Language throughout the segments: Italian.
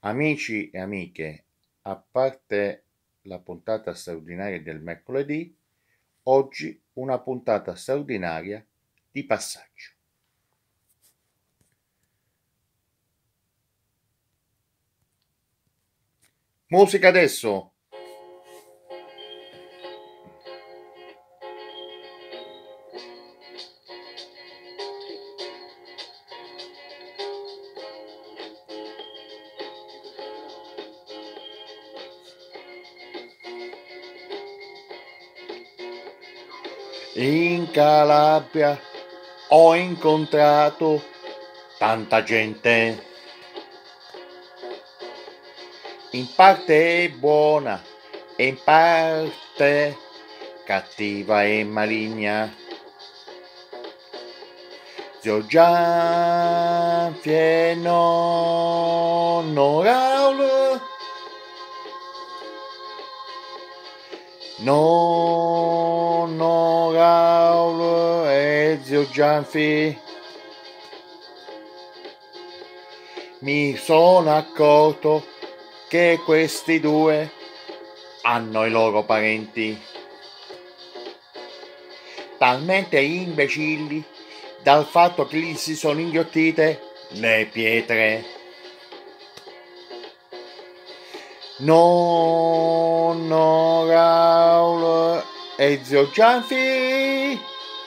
Amici e amiche, a parte la puntata straordinaria del mercoledì, oggi una puntata straordinaria di passaggio. Musica adesso! In Calabria ho incontrato tanta gente, in parte buona e in parte cattiva e maligna. Zio Gianfie e nonno Raul, nonno Raul e zio Gianfi, mi sono accorto che questi due hanno i loro parenti talmente imbecilli dal fatto che gli si sono inghiottite le pietre. Nonno Raul e zio Gianfi,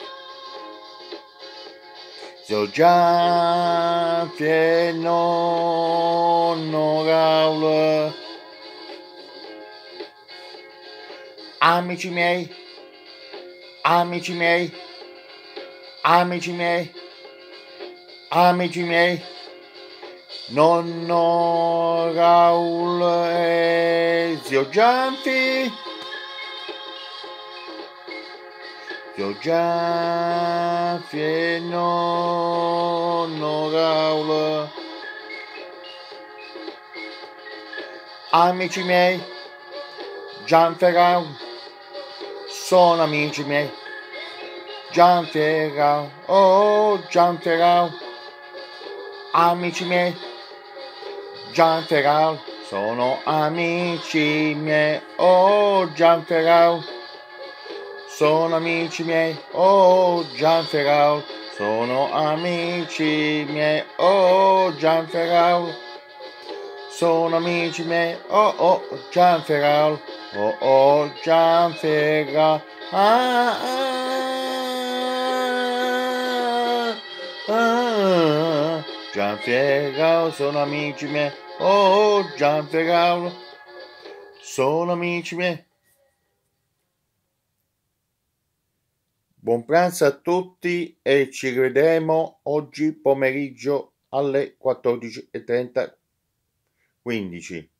zio Gianfi e nonno Raul, amici miei, amici miei, amici miei, amici miei, nonno Raul e zio Gianfi, zio Gianfi e nonno Raul, amici miei, Gianfi e Raul, sono amici miei, Gianfi e Raul, oh Gianfi e Raul, amici miei, Gianfi e Raul, sono amici miei, oh Gianfi e Raul, sono amici miei, oh Gianfi e Raul, sono amici miei, oh Gianfi e Raul, sono amici miei, oh Gianfi e Raul, oh Gianfi e Raul, Gianfi e Raul sono amici miei, oh Gianfi e Raul, sono amici miei. Buon pranzo a tutti e ci rivedremo oggi pomeriggio alle 14:30, 15.